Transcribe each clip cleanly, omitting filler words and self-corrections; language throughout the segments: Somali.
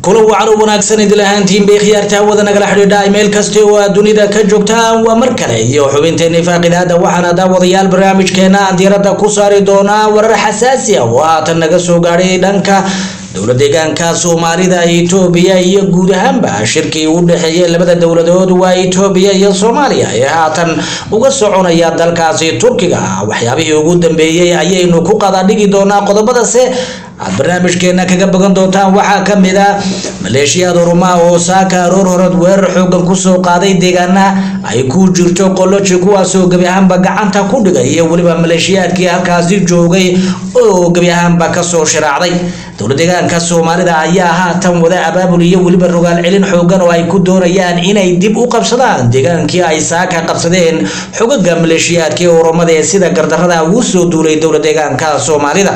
kula wacan wanaagsan idil ahaantiin bay khiyaarta wada nagala xidhiidha email kasta oo dunida ka joogta waa mar kale iyo xubinteena faaqidaada waxaana daawadayaal barnaamijkeena diiradda ku saari doona warar xasaasi ah oo aad naga soo gaaray dhanka dowladda deegaanka Soomaalida Itoobiya iyo guud ahaanba shirkii u dhaxeeyay labada dowladood waa Itoobiya iyo Soomaaliya ee haatan uga soconaya dalkaasi Turkiga waxyaabihii ugu dambeeyay ayaynu ku qadadhigi doonaa qodobadaas barnaamijkeena kaga bagan doontaan waxa kamid ah maleeshiyada Oromo oo saaka horad weerar xoogan ku soo qaaday deegaana ay ku jirto qoloji kuwaas oo gabi ahaanba gacanta ku dhigay iyo waliba maleeshiyadkii halkaasi joogay oo gabi ahaanba ka soo shiraacday dowladda deegaanka Soomaalida ayaa haatan wada abaabul iyo waliba rogaal celin xoogan oo ay ku doonayaan inay dib u qabsadaan deegaankii ay saaka qabsadeen xogaga maleeshiyadkii Oromada ee sida gardarrada ugu soo duulay dowladda deegaanka Soomaalida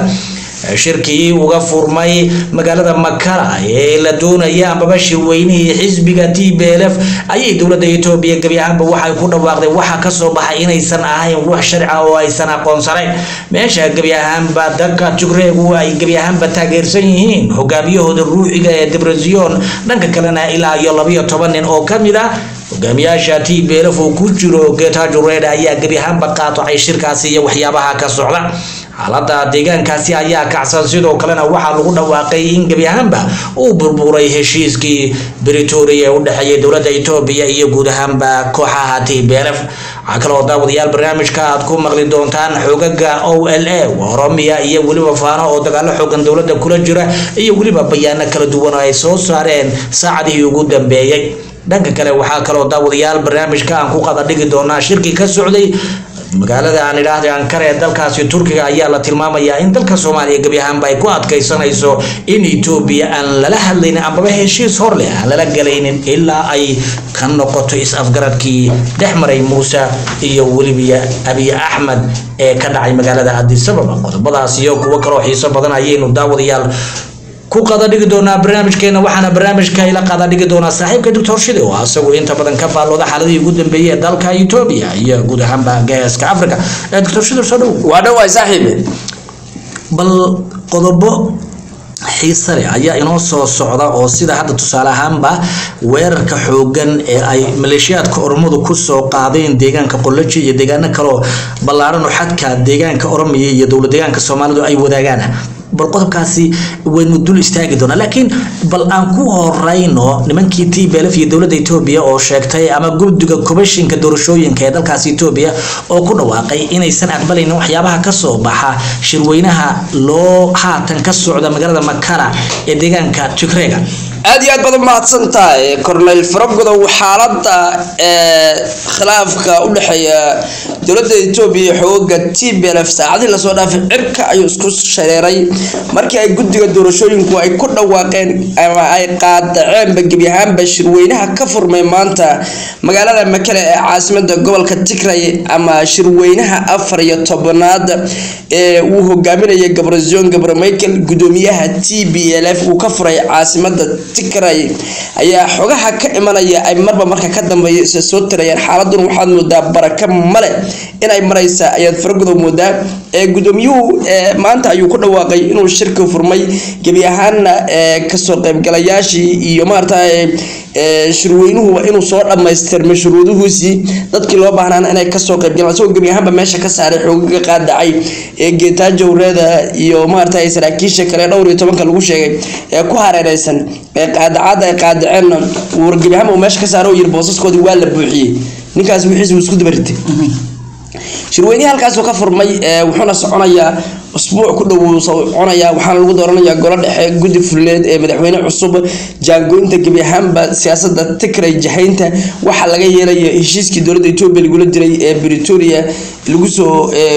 shirkii uga furmay magaalada Makala ee la doonaya ambaba shirweynihii xisbiga TPLF ayay dowladda Itoobiya gabi ahaanba waxay ku dhawaaqday waxa ka soo baxay inaysan ahayn wax sharci ah oo aysan aqoonsaneyn meesha gabi ahaanba dadka Tigreegu ay gabi ahaanba taageersan yihiin hogaamiyahooda ruuxiga ee Debrecen dhanka kalena ilaa iyo 12 nin oo kamid ah hogaamiyaasha TPLF oo ku jiro Getachew Reda ayaa gabi ahaanba qaatay shirkaasi iyo waxyaabaha ka socda xaaladda deegaankaasi ayaa kacsan sidoo kalena waxa lagu dhawaaqay in gabi ahaanba uu burburay heshiiskii Pretoria ee u dhaxeeyay dowladda Itoobiya iyo guud ahaanba kooxaha TPLF kala daawadayaal barnaamijka aad ku maqli doontaan xogaga OLA Oromia iyo waliba Faano oo dagaal xoogan dowladda kula jira iyo waliba bayaano kala duwan ay soo saareen saacadihii ugu dambeeyay dhanka kale waxa kala daawadayaal barnaamijka aan ku qadadhigi doonaa shirki ka socday magaalada aan ilaahay Ankara ee dalkaasi Turkiga ayaa la tilmaamayaa in dalka Soomaaliya gabi ahaanba ay ku adkaysanayso in Itoobiya aan lala hadlayn amba heshiis hor leh aan lala galaynin ilaa ay ka noqoto is-afgaradkii dhexmaray Muuse iyo waliba Abiy Ahmed ee ka dhacay magaalada Addis Ababa qodobadaas iyo kuwa kale oo xiiso badan ayaynu daawadayaal ku qadadhigi doonaa barnaamijkeena waxaana barnaamijka ila qadadhigi doonaa saaxiibka Dr. Shide oo asagu inta badan ka faalooda xaaladii ugu dambeeyay dalka Itoobiya iyo guud ahaanba geeska Afrika Dr. Shide soo dhow waa dhawaay saaxiibe bal qodobo xiiso leh ayaa inoo soo socda oo sida hadda tusaale ahaanba weerarka xoogan ee ay maleeshiyadka Oromadu ku soo qaadeen deegaanka Qoloji iyo deegaano kale ballaaran oo xadka deegaanka Oromiya iyo dowladda deegaanka Soomaalidu ay wadaagaan bal qodobkaasi waynu dul istaagi doonaa laakiin bal aan ku horeyno nimankii TPLF iyo dowladda Itoobiya oo sheegtay ama guddiga komishinka doorashooyinka ee dalkaasi Itoobiya oo ku dhawaaqay inaysan aqbalaynin waxyaabaha ka soo baxa shirweynaha loo haatan ka socda magaalada Makala ee deegaanka Tigreega aad iyo aad badan mahadsantahay Cornel Farabgodo xaaladda khilaafka u dhaxeeya dowladda Itoobiya xoogga TPLF saacadii la soo dhaafay cirka ayuu isku shareeray markii ay guddiga doorashooyinku ay ku dhawaaqeen ama ay qaadaceen gabi ahaanba shirweynaha ka furmay maanta magaalada Makala ee caasimadda gobolka Tigray ama shirweynaha 14aad ee uu hogaaminayay Gabriel Michael gudoomiyaha TPLF uu ka furay caasimadda Tigray ayaa xogaha ka imanaya ay marba marka ka dambeeyay soo tirayeen xaaladun waxaad moodaa baraka male inay maraysa ayaad Farabgodo moodaa ee gudoomiyuhu maanta ayuu ku dhawaaqay inuu shirka furmay gabi ahaanna ka soo qaybgalayaashii iyo maartay shirweynuhu inuu soo dhameystirmo shuruudihiisii dadkii loo baahnaa inay ka soo qaybgalaan soo gabi ahaanba meesha ka saaray xogaga qaadacay ee Getachew Reda iyo maartay saraakiisha kale dhowr iyo 10 lagu sheegay ee ku hareeraysan ee qaadacada ay qaadaceen uu gabi ahaanba meesha ka saaray yir boosaskoodii waa la buuxiyay ninkaas wixiis uu isku dabartay shirweynaha halkaas oo ka furmay wuxuuna soconayaa usbuuc ku dhow soconaya waxaan lagu dooranayaa golo dhexe guddi fulineed ee madaxweyne cusub jaangoynta gabi ahaanba siyaasadda Tigray jahaynta waxa laga yeelay heshiiskii dowladda Itoobiya lagu diray ee Pretoria lagu soo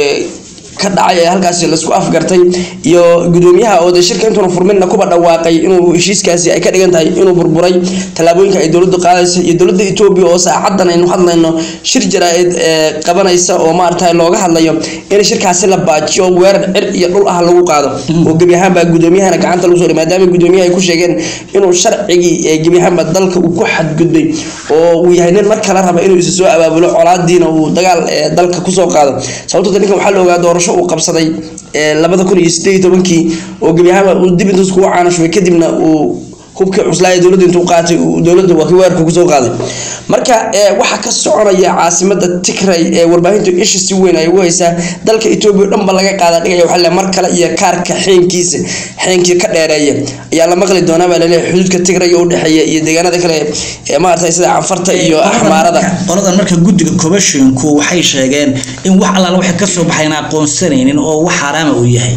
ka dhacay halkaas la isku afgartay iyo gudoomiyaha oo shirka intuu furmayna kuba dhawaaqay inuu heshiiskaasi ay ka dhigan tahay inuu burburay talaabooyinka ay dowladdu qaadayso iyo dowladda Itoobiya oo saacadan aynu hadlayno shir jaraa'id qabanaysa oo maartay looga hadlayo in shirkaasi la baajiyo weerar cir iyo dhul ah lagu qaado oo gabi ahaanba gudoomiyahana gacanta lagu soo dhigay maadaama gudoomiyaha ay ku sheegeen inuu sharcigii gabi ahaanba dalka uu ku xadgudbay oo uu yahay nin marka la rabo inuu isu soo abaabulo colaadiina uu dagaal dalka ku soo qaado sababtoo ninkan waxa la ogaa doorasho uu qabsaday 2018 oo gabi ahaan uu dib intuu ku caanashbay kadibna uu hubka cuslaa dawladda intuu qaatay dawladda waa weerarka ku soo qaaday marka waxa ka soconaya caasimada Tigray ee warbaahintu isha si weyn ay u haysaa dalka Itoobiya dhanba laga qaada dhigay waxa la mar kale iyo kaarka xeenkiisa xeenkii ka dheereeya ayaa la maqli doonaa baa leeyahay xuduudka Tigray oo u dhaxeeya iyo deegaanada kale ee maartay sida Anfarta iyo Axmaarada qoladan marka guddiga commissionku waxay sheegeen in wax alla wax ka soo baxayna aqoonsanaynin oo wax xaraam u yahay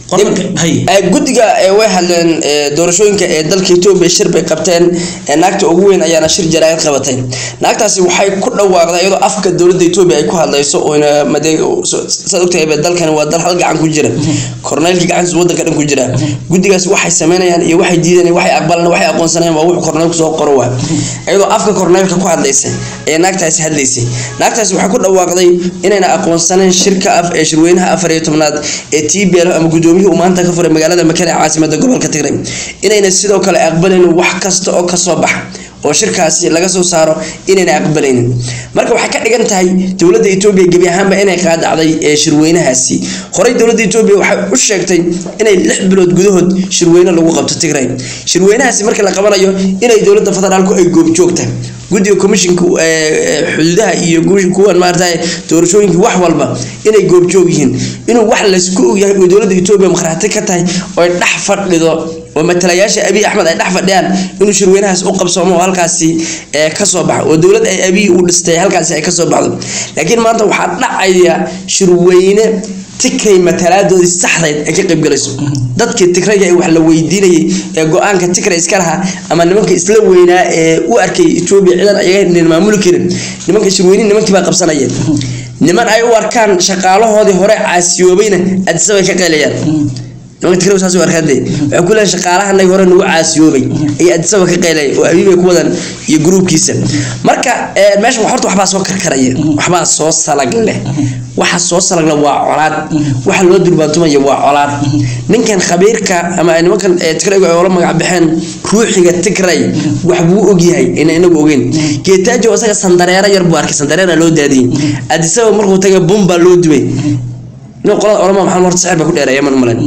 guddiga way hadleen doorashooyinka ee dalka Itoobiya shir bay qabteen naagta ugu weyn ayaana shir jaraa'id qabatay naagtaasi waxay ku dhawaaqday iyadoo afka dawladda Itoobiya ay ku hadlayso oo sadogtay dalkan waa dal hal gacan ku jira korneelka gacantiisa wadanka dhan ku jira guddigaas waxay sameynayaan iyo waxay diideen waxay aqbalaan waxay aqoonsanayaan waa wuxuu korneelku soo qoro waa iyadoo afka korneelka ku hadlaysay ee naagtaasi hadlaysay naagtaasi waxay ku dhawaaqday inayna aqoonsaneen shirka ee shirweynaha 14aad ee TPLF ama gudoomiyaha maanta ka furay magaalada Makele caasimada gobolka Tigray inayna sidoo kale aqbaleen wax kasta oo ka soo bax oo shirkaasi laga soo saaro inayna aqbaleen marka waxa ka dhigan tahay dawladda Itoobiya gabi ahaanba inay qaadacday ee shirweynahaasi horay dawladda Itoobiya waxay u sheegtay inay 6 bilood gudahood shirweyne lagu qabto Tigray shirweynahaasi marka la qabanayo inay dawladda federaalku ay goob joogta guddiga commissionku xuduudaha iyo kuwan maartay doorashooyinka wax walba inay goob joog yihiin inuu wax la isku yahay oo dawladda Itoobiya marxaati ka tahay oo dhax fadhido oo matalayaasha Abiy Ahmed ay dhax fadhiyaan inuu shirweynahaas u qabsoomo halkaasi ka soo baxo oo dawlad ay Abiy u dhistay halkaasi ay ka soo baxdo laakiin maanta waxa dhacaya shirweyne Tigray mataladoodi saxdeed ay ka qayb galayso dadkii Tigray ay wax la weydiinayay ee go'aanka Tigray iska laha ama nimanka isla weynaa ee u arkay Itoobiya ciidan ayaga maamul karin nimanka shirweyne nimankii baa qabsanayeen niman ay u arkaan shaqaalahoodii hore caasiyoobayna adsabay ka qeelayaan nimanka Tigray saas u arkade waxa ku leeyahay shaqaalahanay hore nagu caasiyoobay ay adsaba ka qeelay oo Abiy ku wadan iyo groupkiisa marka meesha horta waxba soo karkaraya waxba soo salag leh waxa soo salagna waa colaad waxa loo durbaantumay waa colaad ninkan khabiirka ama nimankan Tigray oo la magac bixin ruuxiga Tigray wax buu og yahay inagu ogeyn geetaajo asaga sandareera yar buu arkay sandareera loo daadiyay adisaba markuu tagay bomba loo dubay qolada oroma maxaa horta sicir ba ku dheereeyay man malan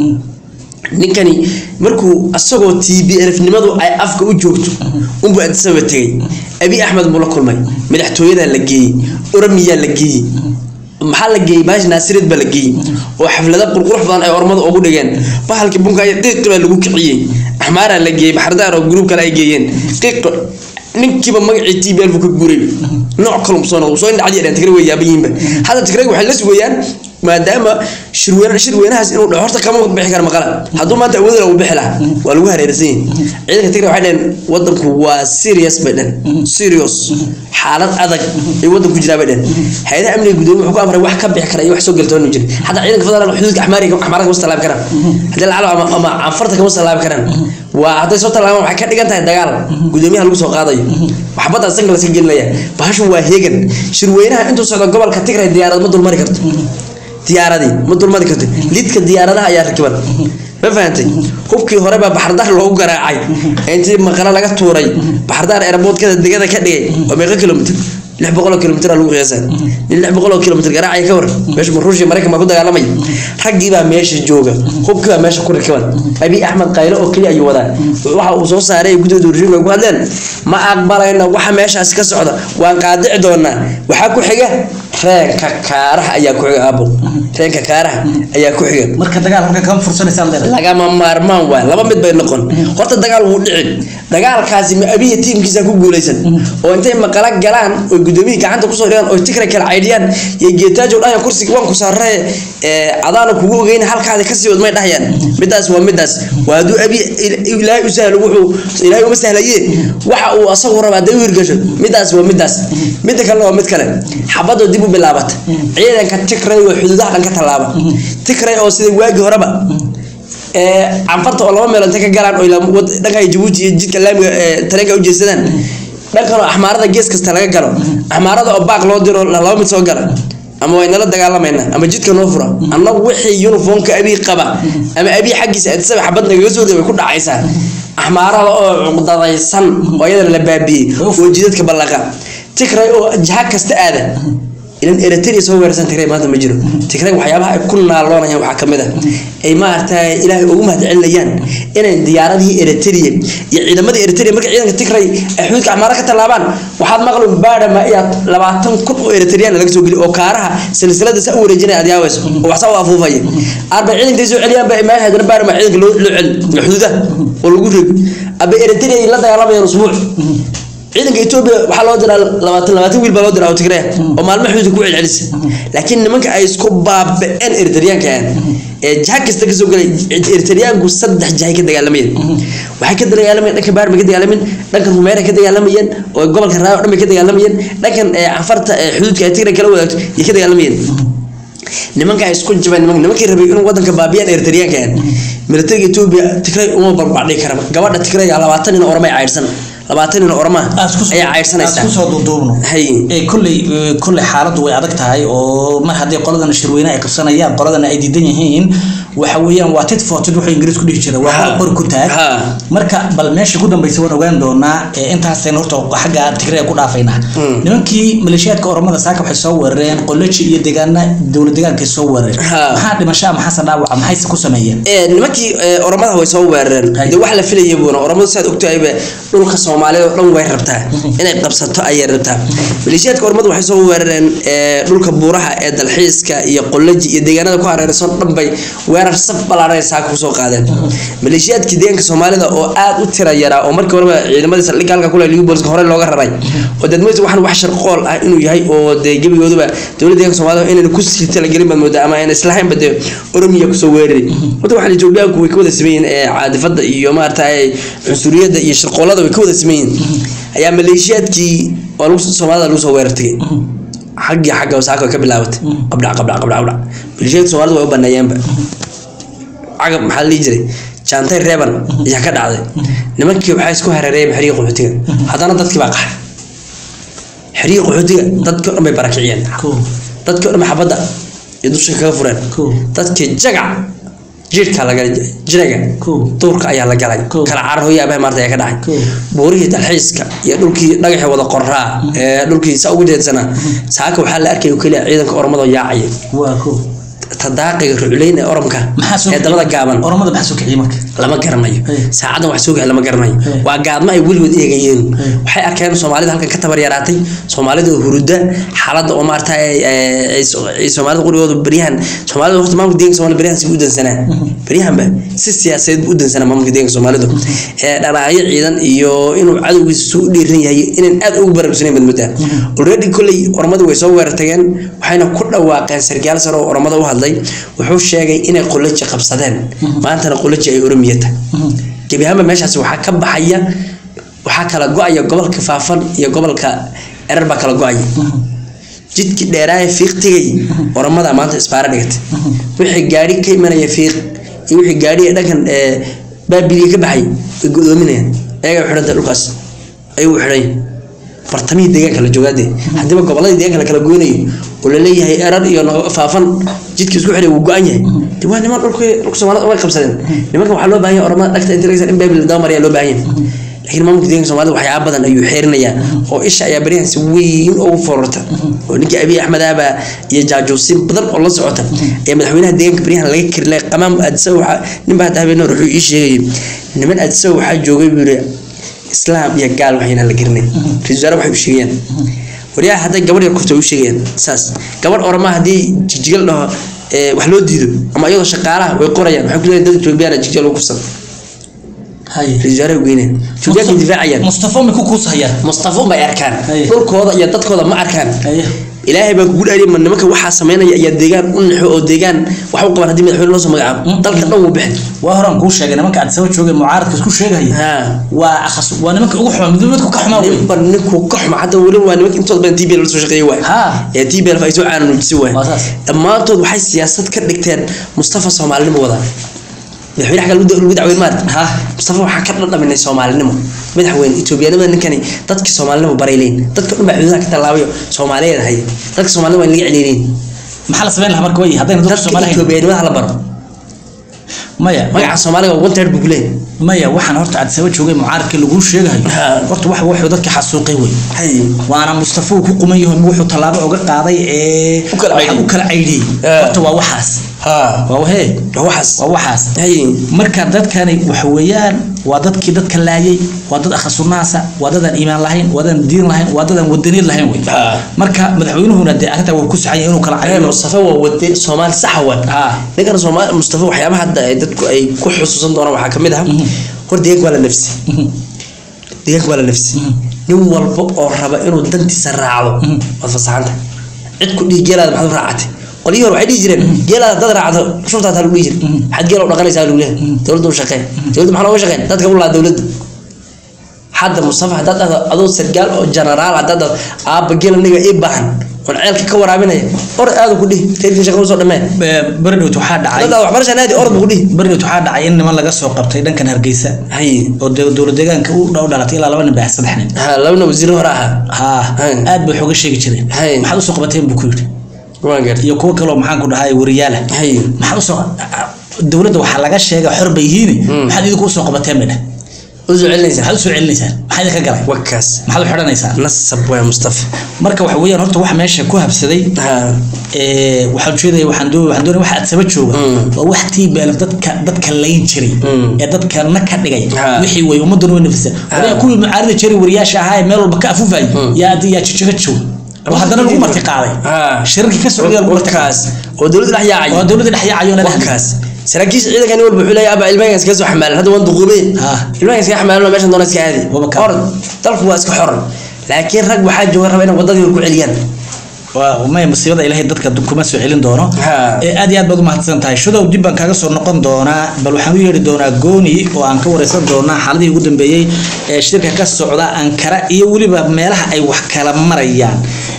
ninkani markuu asagoo TPLF nimadu ay afka u joogto umbu adisaba tagay Abiy Ahmed buu la kulmay madaxtooyada la geeyay Oromiya la geeyay maxaa la geeyay baash Naasirid ba la geeyay oo xaflada qurqurux badan ay ormada ugu dhigeen bahalkii bunka ay dhigtay lagu kiciyay Axmaara la geeyay Baxardaar oo group kale ay geeyeen qiiq ninkiiba magacii TPLF ku guuray nooc kale soo indhacay Tigray way yaabayinba hada Tigray waxay la sugayaan maadaama shirweynahaas inuu horta kama bixi karo maqala haduu maanta awood lagu bixi lahaa waa lagu hareeraysan ciidanka Tigray waxay dheen wadanku waa serious badan serious xaalad adag ay wadanku jira badan hay'adaha amniga gudoomiyaha wuxuu ku amray wax ka bixi kara iyo wax soo galtoon jir hada ciidanka federaalka xuduudka Axmaarka u salaam karaan hadii la calaamo ama Anfarta kama salaam karaan waa haday soo talaamo waxay ka dhigan tahay dagaal gudoomiyaha lagu soo qaadayo waxbada asaga la gelinaya baashu waa heegan shirweynaha intuu socdo gobolka Tigray diyaarad ma dul mari karto diyaaradii ma dulmadi kartay lidka diyaaradaha ayaa rakiban ma fahantay hubkii hore ba Baxardaar loogu garaacay intii maqala laga tuuray Baxardaar airportkada degada ka dhigay oo meeqa kilomitir 600 kilomitir lagu qiyaasay 600 kilomitir garaacay ka war meesha Ruushka Mareykanka ma ku dagaalamay ragii baa meesha jooga hubkii baa meesha ku rakiban Abiy Ahmed qaylo oo kaliya ayuu wadaa waxa uu soo saaray guddiga doorashooyinka ku hadleen ma aqbalayna waxa meeshaas ka socda waan qaadici doonaa waxa ku xiga reenka kaaraha ayaa ku xiga abo reenka kaaraha ayaa ku xiga marka dagaalka kan fursanaysan laga ma maarmaan waa laba mid bay noqon horta dagaal wuu dhici dagaalkaasi ma Abiy teamkiisa ku guuleysan oo intay maqala galaan oo gudoomiyaha gacanta ku soo dhigeen oo Tigray kala caydiyaan iyo geetaajo dhaaya kursiga waan ku saaray adaana kugu ogeyn halkaada ka sii wadmay dhahayaan midaas waa midaas waa duu Abiy Ilaahay u sahlo wuxuu Ilaahay uma sahlaye waxa uu asagu rabaa dawir gasho midaas waa midaas mid kale waa mid kale xabado dib u bilaabat ciidanka Tigray oo xuduudaha dhanka talaaba Tigray oo sida waagi horeba Anfarta oo laba meel inta ka galaan oo dhanka Djibouti iyo jidka laamiga tareenka u jeesadaan dhanka Axmaarada gees kasta laga galo Axmaarada oo baaq loo diro laba mid soo gala ama way nala dagaalamayna ama jidka noo fura annagu wixii uniformka Abiy qaba ama Abiy xaqiisa adsaba xabad naga soo dibay ku dhacaysa Axmaarada oo cuqdadaysan oo iyada la baabiyay oo jidadka ballaqa Tigray oo jaha kasta aada ilan Eritrea soo weerarsan Tigray maanta ma jiro Tigray waxyaabaha ay ku naaloonayaan waxa kamid ah ay ma artay Ilaahay ugu mahadcelinayaan inay diyaaradihii Eritrea iyo ciidamada Eritrea markay ciidanka Tigray ay xuduudka Amhara ka talaabaan waxaad maqluub baadhama iyo 20,000 oo Eritrean laga soo geli oo kaaraha silsilada sa wareejinay adiyaaweys oo wax soo afuufay arba ciidanka soo celiyaan ba imaan hadana baadhama ciidanka loo cel xuduudaha oo lagu reeb aba Eritrea la dagaalamayaan usbuuc ciidanka Ethiopia waxa loo diraa 20 wiil baa loo diraa Tigray oo maalmo xuduud ku celcelis laakiin nimanka ay isku baabeen Eritreanka ee jaha kasta ka soo galay Eritreanku saddex jahay ka dagaalamayeen waxay ka dagaalamayeen dhanka baarma ka dagaalamayeen dhanka Rumeera ka dagaalamayeen oo gobolka Raayo dhanba ka dagaalamayeen dhankan Cafarta xuduudka Tigray kala wadaagto iyo ka dagaalamayeen nimanka isku jabaan nimanka rabay inuu wadanka baabiyaan Eritreanka militariga Ethiopia Tigray uma barbardhigi kara gabadha Tigray 20 nin ormay cayrsan 20 orma ay cayrsanaysaa isku soo duubno kulli xaaladu way adag tahay oo mar hadii qoladan shirweyne ay qabsanayaan qoladan ay diidan yihiin waxa weeyaan waa tit for tit waxa Ingiriis ku dhigi jiray waa qor ku taag marka bal meesha ku dambeysay waan ogaan doonaa intaas ay horta xagga Tigray ku dhaafayna nimankii maleeshiyaadka ormada saaka waxay soo weerareen qolaji iyo deegaana dawlad deegaanka soo weerareen maxaa dhimasho ama xasan dhaawac maxay ku sameeyeen nimankii ormada way soo weerareen wax la filayay buuna ormada saad ogtahay dhulka Soomaaliya dhan way rabtaa inay qabsato ay rabtaa maleeshiyaadka ormada waxay soo weerareen dhulka buuraha ee dalxiiska iyo qolaji iyo deegaanada ku hareeraysan dhanbay weerar saf balaaray saaka ku soo qaadeen maleeshiyaadka deegaanka Soomaalida oo aad u tira yara oo markii hore ciidamada saldhigaalka kula liigu booliska hore looga rabay oo dadweynaha waxaan wax sharqool ah inuu yahay oo deegabigooduba dawladda deegaanka Soomaalida inay ku sii tala galin bad moodaa ama inay islahayn bad Oromiya ku soo weeraray wada waxa Itoobiyaanku way ka wada sameeyeen caadifada iyo maartay cunsuriyada iyo sharqoolada way ka wada sameeyeen ayaa maleeshiyaadkii oo lagu Soomaalida lagu soo weerartay xagga wasaaka ka bilaawatay qabdha maleeshiyaadka Soomaalida way u baneeyeenba عقب محل يجري جانتي ريبان يا كذا عادي نمكي وحاس كو هرريب حريق وحديقة هذا أنا ضدك باقح حريق وحديقة ضدك ما يباركيين ضدك ما حبدا يدوش كافرين ضدك جقع جير كلا جرجع طورك أيها لا جلاي كلا عاره يا أبي مرة يا كذا بوريه الحيسك يا دولكي نجح وضع قرها دولكي سأقول جد سنة ساك وحل أركي وكلا عيدك أرمضة ياعي تداقق رعلين أورمك هذا لا جابن أورمك بحسوك عيمك لما قرناي ساعدنا وحسوك لما قرناي وقعد ما يقول ودي جايين وحي أكان Soomaalida halkan ka tabar yaraatay Soomaalida hurda xaalada oo maartay ay Soomaalida quriyoodu bariyahan Soomaalida horta maamulka deegaanka Soomaalida bariyahan si u dansanaa bariyahan ba si siyaasadeed u dansanaa maamulka deegaanka Soomaalida dhanaayo ciidan iyo inuu cadawgiisu u dhiiran yahay inaan aad ugu barabsanayn badmada already kulay ormadu way soo weerartageen waxayna ku dhawaaqeen sargaal sare oo ormada u hadlay wuxuu sheegay inay qolaji qabsadeen maantana qolaji ay Oromiyada gabiyaha meeshaas waxa ka baxaya waxa kala go'aya gobolka Faafan iyo gobolka Erar ba kala go'ay jidkii dheeraay fiiqtigay ormada maanta isbaara dhigtay wixii gaari ka imanaya fiiq iyo wixii gaari dhagan baabili ka baxay godoominayaan ayaga xiranta dhulkaas ay u xiray bartamii deegaanka la joogaade hadaba gobolada deegaanka kala goonayo oo la leeyahay Erar iyo Faafan jidkii isku xiray uu go'an yahay diiwaan niman dhulka Soomaalida way qabsadeen nimanka waxa loo baahan yahay ormada dhagta inta in baabil daamar yaa loo baahan yahay laakiin maamulka deegaanka Soomaalida waxyaabo badan ayuu xeerinaya oo isha ayaa bariyahan si weyn ugu fororta oo ninkii Abiy Ahmed aba iyo jaajuusin badan oo la socota ee madaxweynaha deegaanka bariyahan laga kirlay qamaam adsaw nin baa habeen ruuxu ii sheegay niman adsaw waxa joogay buri islaam iyo gaal waxayna la girnay risaaro waxay u sheegayaan wariyaha hadda gabadh yar ku sheegayaan saas gabadh orma hadii jijigal dhaho wax loo diido ama iyadoo shaqaalaha way qorayaan waxa ku leeyahay dad Itoobiyaana jijigal ugu kursan هاي رجال وجينين شو جاك دفاعيا مصطفى ما كوكوس هيا مصطفى ما يركان كل كوضة يا تد كوضة ما أركان إلهي بقول أريم من نمك وحى سمينا يا ديجان ونحو ديجان وحوق من هدي من الحين لازم مجعب طلق النوم بحد وهرم كوش شيء نمك عاد سويت شو معارض كوش شيء هي وأخص ونمك أوحى من دون كحمة نمك كحمة حتى ولو ونمك أنت بين تيبي لو شيء واحد يا تيبي الفايتو عنه بتسوي أما أنتوا بحس سياسة كدكتور مصطفى صومالي موضع مدحوين حق الودعوين ماد مصطفى waxaa ka dhadhaminay Soomaalinimo madaxweyne Itoobiyaanimada ninkani dadka Soomaalinimo bareeleen dadka dhan baa xuduudaha ka talaabayo Soomaaliyeed hay dadka Soomaalida waa laga celiyeen maxaa la sameyn lahaa markii way hadayna dadka Soomaaliyeed Itoobiyaanimada la baro maya magaca Soomaaliga one third bugle maya waxaan horta aad saba joogay mucaaradka lagu sheegayo horta wax wuxuu dadka xasuuqay way waana Mustafa ku quman yahay wuxuu talaabo uga qaaday u kala caydiyay horta waa waxaas waa waxaas marka dadkani wax weeyaan waa dadkii dadka laayay waa dad akhasunaasa waa dad aan iimaan lahayn waa dad diin lahayn waa dad aan wadaniin lahayn way marka madaxweynuhuna de arrinta uu ku saxay inuu kala cayro Mustafa waa wadi Soomaali sax ah ninkan Soomaali Mustafa waxyaabaha hadda ay dadku ay ku xusuusan doonaan waxa kamid ah hor deeg wala nafsi nin walba oo raba inuu dantiisa raacdo wad fasaxanta cid ku dhiigelaad maxad raacatay waliyo waxay dhigi jireen geelaad dad raacdo shufta hal u dhigi xad geelo dhaqanaysa lagu leeyahay dawladdu shaqeey dawladdu maxaa loo shaqeyn dadka u laa dawladda hadda Mustafa hadda adoo sargaal oo generaal hadda aaba geelaniga ay baahan wal ceelka ka waraabinaya or aad ku dhig teedin shaqo soo dhameen barnaamij waxa dhacay dadka wax barasha naadi or ku dhig barnaamij waxa dhacay in niman laga soo qabtay dhankan Hargeysa oo dawladda deegaanka u dhalatay ilaa 2 nin baa saddex nin labana wasiir hore aad bay xoga sheegi jireen maxaad u soo qabateen buu ku yiri iyo kuwa kale oo maxaan ku dhahay wariyaala maxaad u soo dawladda waxa laga sheegay xor bay yihiin maxaad idinku soo qabateen midna هل سوء علنيسان محايا كقلع وكاس محل حرانيسان نصب ويا مصطفى marka waxa weeyaan horta wax meesha ku habsaday waxaan jeeday waxaan doonay wax aad sabab jooga waa wax tiibeel dadka layn jiray ee dadka ka dhigay wixii way ummadan way nafisa wariya kuwii mucaarada jiray wariyaasha ahaa meel walba ka afufay yaa jijiga joog وهذا نقول ما تقاعد شركة كسر وكاس ودولة الأحياء ودولة الأحياء عيون وكاس سراكيس عيدا كانوا يقولوا لي أبا الماس كذا حمال هذا وين ضغوبين الماس كذا حمال ولا ماشي نونس كهذه أرض طرف واسك حر لكن رجع حاجة جوهر بينهم وضد يقول عليان وما يمسيرة إلهي دتك دكما سوعلين دونا أدي أبغى ما تسنتهاي شو ده ودي بنكاج صور نقن دونا بل وحنوي دونا جوني وأنكور رسال دونا حالدي يقدم بيجي شركة كالسعودة أنكرا يقولي بمالها أي وحكلا مريان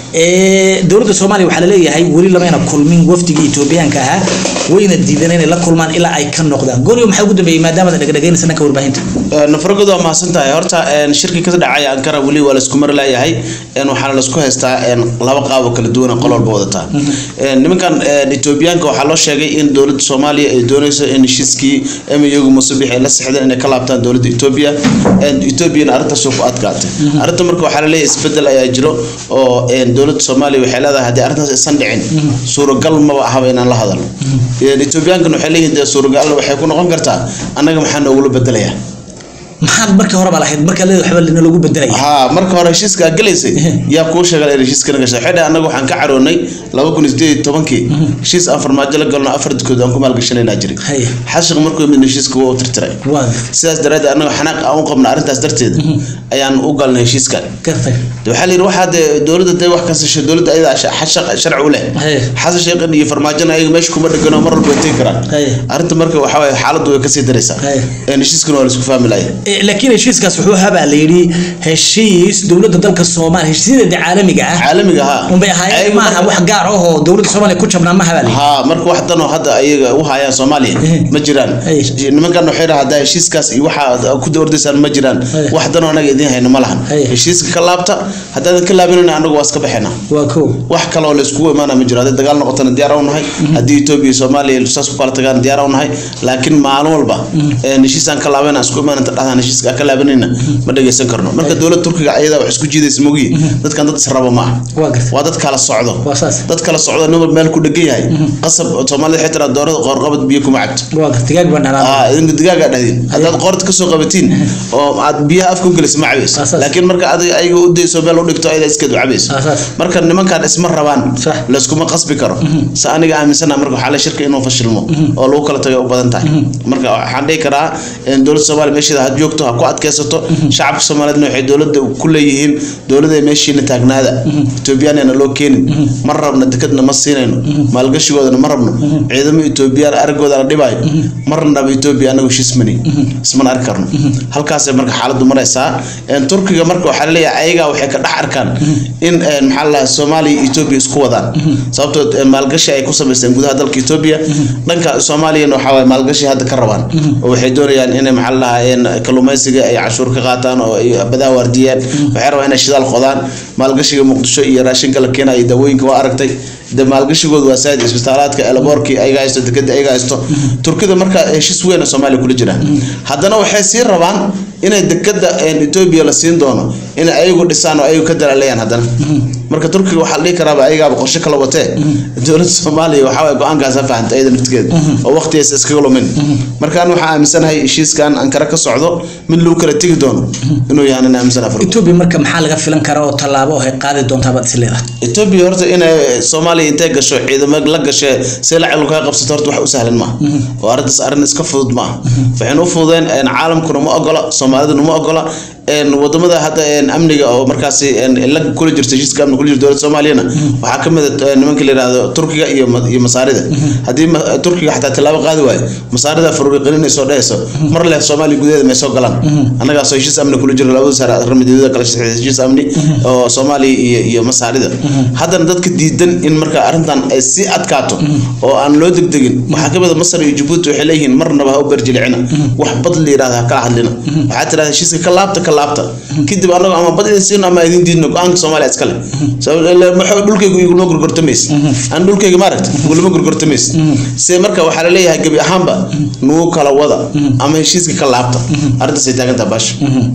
دولة الصومالية وحلالية هاي ولي لما ينا كل من وفد إثيوبيان كها وين الديدانين لا كل من إلا أي كان نقدان قول يوم حيقدم بيجي ما دام ده دقيقين سنة كور بهنت نفرق ده ما سنتهاي هرتا الشركة كذا دعاية أنكرا ولي ولا سكمر لا هاي إنه حنا لسكو هستا لا بقى وكل دونا قلوا البوضة نمكن كان إثيوبيان كوحلو شيء إن دولة الصومالية دونيس إن شيسكي أم يجوا مصبيح لا سحدا إن كلابتان دولة إثيوبيا إثيوبيا أردت سوق أتقاط أردت مركو حلالي إسبدل أي أجرو أو إن دولة الصومالية وحلالها هذه أردت الصندعين صورة قلب ما بحاول أن الله هذا إثيوبيان كانوا حليه ده صورة قلب وحيكون غنقرتها أنا كم حنا أقوله بدليها maxaad marka hore balahayd marka la xabal in lagu bedelay marka hore heshiiska galeysay yaa ku sheegay heshiiska gashay xidha anagu waxaan ka caroonay 2018 heshiis aan farmaajo la galno 4 dukood aan ku maalgashanayna jiray xashiq markuu mid heshiiska uu tirtiray sidaas daradeed anagu xanaaq aan u qabna arintaas darteed ayaan u galnay heshiiska waxa la waxa dawladda wax ka soo dawladda ayada xashiq sharci u leh xashiq iyo farmaajo ay meesha kuma dhagano mar walba tii karaan arinta marka waxa way xaaladdu way ka sii daraysaa heshiiska waa la isku fahmi lahayd لكن هالشيء كاس وحوها بالليري هالشيء دولة دولة الصومال هالشيء عالمي ها وبيهاي ما واحد قاره دولة الصومال كوتش من ما بالي مرك واحد دنو هذا أي وهاي صومالي مجران لما كانوا حيرة هذا هالشيء كاس واحد كده أردسان مجران واحد دنو أنا قاعدين هنا ملحن هالشيء كلابته هذا كلابيننا أنا جواز كبحنا واحد كلام لسكوه ما أنا مجران هذا قالنا قطنا ديارون هاي هدي توبي صومالي الأساس بقالة كان ديارون هاي لكن معلوم البا نشيسان كلابينا سكوه ما أنا heshiiska ka laabanayna ma dhageysan karno marka dawladda Turkiga ayada wax isku jiidaysa mogi dadkan dad saraba ma waa dad kala socdo dad kala socdo nabad meel ku dhagan yahay qasab Soomaaliya xitaa doorada qorqabad biyo kuma cabto waa digaag banaan in digaaga dhadin hadaad qorad ka soo qabatiin oo aad biyaha afku galis ma cabeys laakiin marka ayaga u deeyso meel u dhigto ayada iska cabeys marka nimankan isma rabaan la isku ma qasbi karo sa aniga aaminsana marka waxa la shirka inuu fashilmo oo lagu kala tago u badan tahay marka waxaan dhigi karaa in dawladda Soomaaliya meeshida had joogto ku adkaysato shacabka Soomaaliyeed waxay dawladda ku leeyihiin dawladda meeshiina taagnaada Ethiopiana loo keenin mar rabna dekadna ma siinayno maalgashigoodana ma rabno ciidamo Ethiopian aragooda la dhibay marna Ethiopia anagu shismani isman arkarno halkaas marka xaaladdu maraysaa in Turkiga marka waxa la leeyahay ayaga waxay ka dhax arkaan in maxaa la Soomaaliya Ethiopia isku wadaan sababtoo maalgashi ay ku sameeyeen gudaha dalka Ethiopia dhanka Soomaaliya waxa way maalgashi hadda ka rabaan oo waxay doonayaan in maxaa la kalluumaysiga ay cashuur ka qaataan oo ay badaa waardiyaan waxay rabaan inay shidaal qodaan maalgashiga muqdisho iyo raashinka la keenay dawooyinka waa aragtay maalgashigoodu waa saad isbitaalaadka elaboorkii ayaga haysto dekada ayaga haysto turkida marka heshiis weyn oo Soomaaliya kula jira haddana waxay sii rabaan inay dekada Ethiopia la siin doono in ayagu dhisaan oo ayagu ka dalaalayaan haddana marka turkiga waxa la dhigi karaa ayaga qorshe kala watee dowladda Soomaaliya waxa ay go'aankaas fahamtay ayada naftigeeda oo waqtigiisa iskaga lumin marka aan waxa aaminsanahay heshiiskan Ankara ka socdo mid loo kala tagi doono inuu yahay aan aaminsanahay Ethiopia marka maxaa laga filan karaa oo talaabo ay qaadi doontaa baad isleedahay Ethiopia horta inay Soomaaliya intay gasho ciidamo la gashay si la cilmi ka qabsato horta wax u sahlan ma oo arrin iska fudud ma waxaan u fududeen in caalamkuna ma ogola Soomaalida ma ogola wadamada hadda amniga oo markaas la kula jirto heshiiska amniga kula jirto dowladda Soomaaliya waxa kamid ah nimanka la yiraahdo Turkiga iyo Masaarida hadii Turkiga xataa talaabo qaadi waayo Masaarida faruuqin inay soo dhayso mar leh Soomaaliya gudaheeda ma soo galaan anaga soo heshiis amniga kula jiro labada sar ramidida kala heshiis amni oo Soomaaliya iyo Masaarida haddana dadka diidan in marka arrintan ay si adkaato oo aan loo degdegin waxa kamid ah Masar iyo Djibouti waxay leeyihiin marnaba ha u barjilcina wax bad la yiraahdo kala hadlina waxa tiraahdaa heshiiska ka laabta kadib anagu ama bad idin siin ama idin diidno go'aanka Soomaaliya iska leh sababtoo maxay dhulkaygu igu noo gurgurtameys aan dhulkayga maaragtay gulma gurgurtameys see marka waxa la leeyahay gabi ahaanba nuu kala wada ama heshiiska ka laabta arrintaas ay taagan tahay bash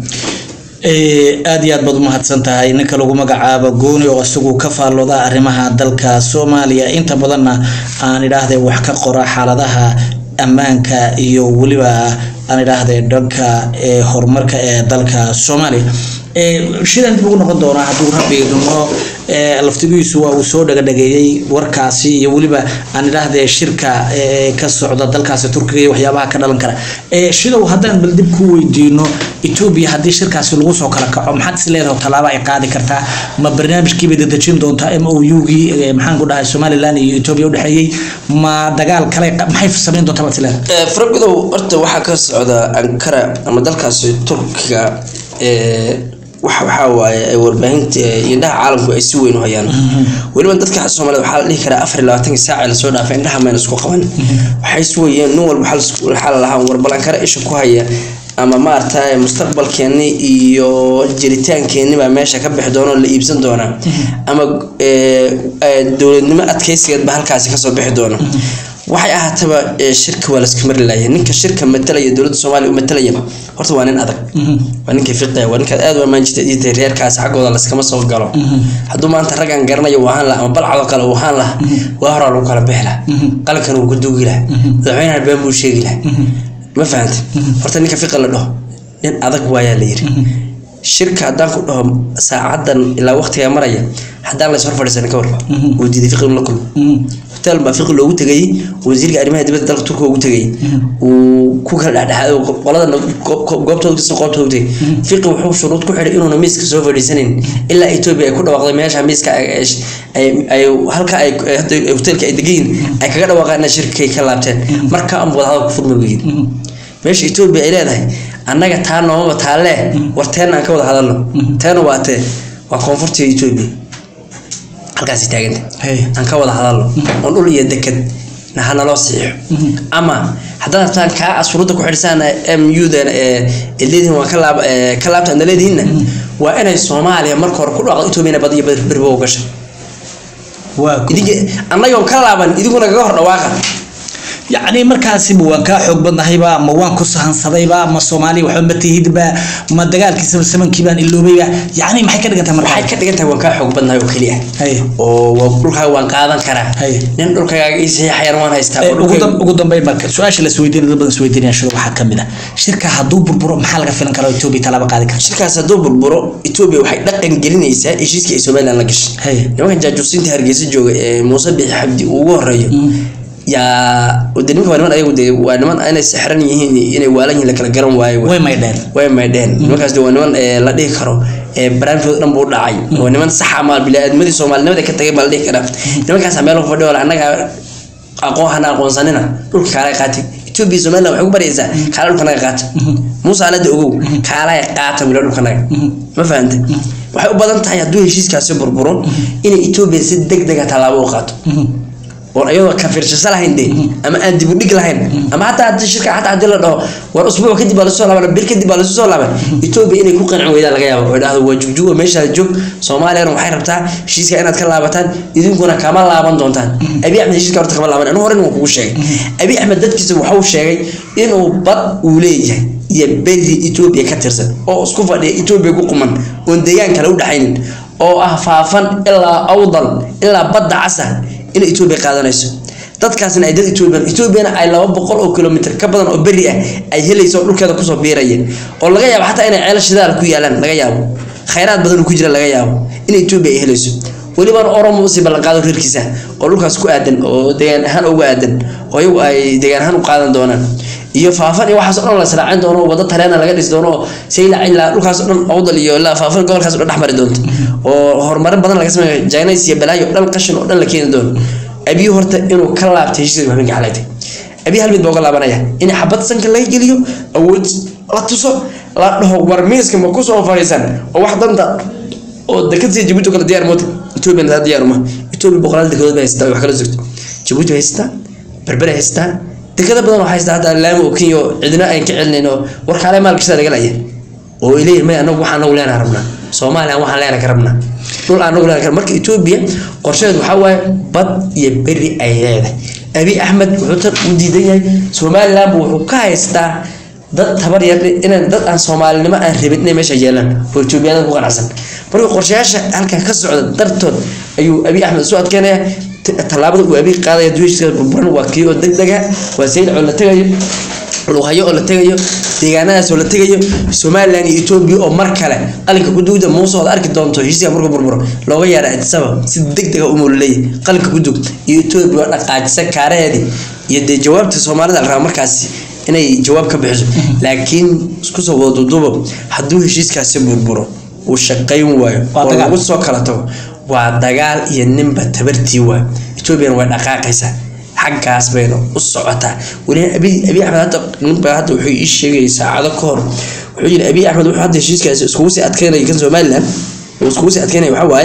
aad iyo aad baad u mahadsan tahay ninka lagu magacaabo Gooni oo isagu ka faalooda arrimaha dalka Soomaaliya inta badanna aan idhaahday wax ka qora xaaladaha ammaanka iyo waliba aan idhaahday dhanka horumarka ee dalka Soomaaliya shidan dib ugu noqon doona hadduu rabbi idmo laftigiisu waa uu soo dhagadeeyay warkaasi iyo waliba aan idhaahday shirka ka socda dalkaasi Turkiga iyo waxyaabaha ka dhalan kara shidow haddaan bal dib ku weydiino Ethiopia haddii shirkaasi lagu soo kala kaco maxaad isleedahay talaabo ay qaadi kartaa ma barnaamijkii beddelin doonta MOU-gii maxaan ku dhahay Somaliland iyo Ethiopia u dhaxeeyay ma dagaal kale maxay sameyn doontaa baad isleedahay farqidu horta waxa ka socda Ankara ama dalkaasi Turkiga waxa waaye ay warbaahinta indhaha caalamku ay si weyn u hayaan waliba dadka Soomaaliyeed waxa la dhihi karaa 24 saac la soo dhaafay indhaha meel isku qaban waxay suwayeen nin walba xal lahaan warbal Ankara isha ku haya ama maartay mustaqbalkeeni iyo jiritaankeeni ba meesha ka bixi doono la iibsan doona ama dawladnimo adkaysigeed ba halkaas ka soo bixi doona waxay ahaataba shirka wala iska mar leeyahay ninka shirka matalaya dawladda Soomaaliya u matalaya horta waa nin adag waa ninka fiqay waa ninka aad u maanjitay inta reerkaas xaqooda la iskama soo galo haduu maanta ragan garanayo waxaan la ama balcado kale waxaan la waa hore lagu kala bixila qalkan uu ku duugi lahaa madaxweynaha baan buu sheegi lahaa ma fahanti horta ninka fiqay la dhaho nin adag waaya la yiri shirka hadaan ku dhaho saacadan ilaa waqtiga maraya hadaan la soo fadhiisan ka war oo diiday fiqay la kulmo hotel ba fiqay loogu tagay wasiirka arrimaha dibadda dalka Turkiga ugu tagay oo ku kala dhaxay qolada goobtooda soo qoobtooday fiqay wuxuu shuruud ku xiray inuu miiska soo fadhiisanin ilaa Ethiopia ay ku dhawaaqday meesha miiska ay halka ay hotelka ay degeen ay kaga dhawaaqeen shirkay ka laabteen marka aan wada ku fudmay meesha Ethiopia ay leedahay annaga taa nooma taale warteen aan ka wada hadalno taana waa koonfurta Ethiopia halkaas taagan aan ka wada hadalno oo dhul iyo dekad nahana loo siixo ama haddana taan ka asruuda ku xirsan MU-dan leedin waa ka laabtan leedinna waa inay Soomaaliya marka hore ku dhaqdo Ethiopia badiyo berbo gasho waa idiga annaga ka laaban idiguna kaga hor dhawaaqa يعني مركزي بوان كحق بدناهيبا ما وان كسهن صديبا ما الصومالي وحب تهيدبا ما دجال كيسب السمن كيبان اللوبيا يعني ما حكى دقتها مرة حكى دقتها وان كحق بدناهيبا وخليه وكلها وان قادن كره نقول كيسي حيوان هيستقبل وقدم بين مركز سؤال السويدين اللي بدنا سويدين يا شباب حكم ده شركة هدوب البرو محل قفلن كرا إثيوبيا تلعب قاعدة شركة هدوب البرو إثيوبيا وحيد دقن جلينيسا إيشيس كإسماعيل أنا لقش يوم كان جاسوسين تهرجيس جو موسى بحبدي ووريه يا ودنيك وانمان أيه ودي وانمان أنا سحرني هني والله لك الجرم وين ما يدين المكان ده وانمان لا ده كرو بران في رمبور داعي وانمان صح مال بلاد مدي سومال نبدأ كتجيب مال ده كده المكان سامعلهم فدوا ولا أنا أقوى هنا أقوى سننا روح كاري قاتي توبي زمان لو حكوا بريزة كاري كنا قات موسى على ده أقول كاري قات ملون كنا ما فهمت وحكوا بدن تايا دوه شيء كاسي بربرون إن إثيوبيا سدك دك تلاقوا قات وأيوة كفر شسالة هندي أما أنت بديك لهين أما حتى الشركة حتى عدل له والأسبوع كدي بالسؤال على بالك كدي بالسؤال على يتوب إني يكون قنع ويدا لقيا وده هو جوجو مش هالجوب سومالي أنا محير بتاع شيء كأنه تكلم لعبتان إذن كنا كمال لعبان دونتان أبي أحمد شيء كارت كمال لعبان أنا هو رنو كوش شيء أبي أحمد ده كيس وحوش شيء إنه بط وليه يبدي إثيوبيا كترسل أو سكوفا إثيوبيا قومان ونديان كلو دحين أو أهفافن إلا أوضل إلا بد عسى إن إثيوبيا قادنيسو dadkaasna ay dad Ethiopia ay 200 kilomitir ka badan oo bari ah ay helayso dhulkeeda ku soo beerayeen oo laga yaabo xataa inay ceelasha shidaal ku yaalaan laga yaabo khayraad badan ku jira laga yaabo in Ethiopia ay helayso waliba Oromo si balan qaado reerkiisa oo dhulkaas ku aadan oo deegaan ahaan uga aadan oo ay deegaan ahaan u qaadan doonaan iyo faafan iyo waxaas oo dhan la saraacin doono wada tareena laga dhis doono sayla ilaa dhulkaas oo dhan awdal iyo ilaa faafan gobolkaas oo dhaxmari doonto oo horumar badan laga sameeyo Chinese iyo balaayo dhan qashin oo dhan la keeni doono أبي هرت إنه كلاب تيجي من جحلته أبي هالبيت بقول لابنايا إن حبت سنك الله يجليه أو لا تصو لا هو ورميز كم كوس أو فارسان أو واحد أنت أو دكتور جبتوا كلا ديار موت يتوب من هذا ديار ما يتوب بقرال دكتور بيستا وحكي زوجته جبتوا هيستا بربرة هيستا دكتور بدنا هيستا هذا اللام وكيو عندنا أي كعلنا إنه ورك على مالك شذا رجليه وإليه ما أنا وحنا ولا هربنا سومالي وحنا لا كربنا دول أنا ولا كرب مركز إثيوبيا قرشة وحوا بد يبري أيده أبي أحمد وحتى وديدية سومالي لابو وكايستا ضد خبر يعني إن ضد عن سومالي لما أهربتني مش أجيلان وإثيوبيا أنا بقول عسل مركز قرشة هل كان كسر درتون أيو أبي أحمد سؤال كان تلعبه وأبي قاضي يدويش برن وكيو دقة وزين على تجي لوهايو ولا تجيو deegaanadaas oo la tagayo Soomaaliland iyo Ethiopia oo mar kale qalinka guduuda Muusoo arki doonto heshiis marka burburo looga yaara sabab si degdeg ah u mulay qalinka guduud iyo Ethiopia dhaqaajisa kaareedi iyo de jawaabta Soomaalida la markaas inay jawaab ka bixiso laakiin isku soo wada duubo haduu heshiiskaasi burburo oo shaqayn waayo oo lagu soo kala tago waa dagaal iyo ninba tabartii waa Ethiopia way dhaqaaqaysaa حقاس بينه الصعوبة ولين أبي أحمد هذا نبى هذا وحي إيش شيء ساعة كور وحي أبي أحمد وحد الشيء كذا سكوسي أتكلم يكون زملاء وسكوسي أتكلم وحواي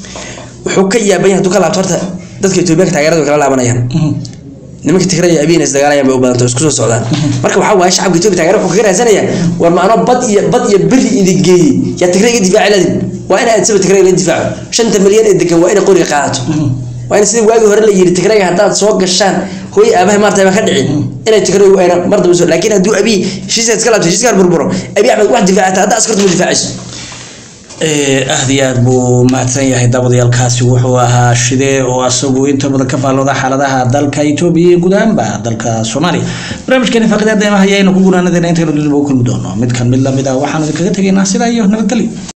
وحكي يا بين هذوك اللي عطرت تذكر تبيك تعيرد وكلا لعبنا يعني نمك تكرر يا أبي ناس دجاجة بيوبان تسكوسي السعودان مركب وحواي شعب كتير تعيرد وكلا زنية والمعنى بدي بري إذا جي يا تكرر يدفع على وأنا أتسوي تكرر الدفاع شنت مليان إذا كان وأنا قولي قاعد وأنا سيد واجه هرلا يري تكرر هذا سواق الشان هو أباه مرت ما كان عين أنا تكرر وأنا مرت بس لكن هدو أبي شيء يتكلم شيء يتكلم بربره أبي أعمل واحد دفاع هذا أسكت من دفاعش أهديات بو معتنية هيدا بدي الكاس وحوها شدة وأسوق أنت بدك كفالو ذا حالة دالك إثيوبيا قدام بعد دالك الصومالي برامج كان فقط هذا ما هي نقولنا ندينا إنتر اللي بوكل بدونه متكمل لا مدا وحنا ذكرت هي ناس لا يهنا بالتالي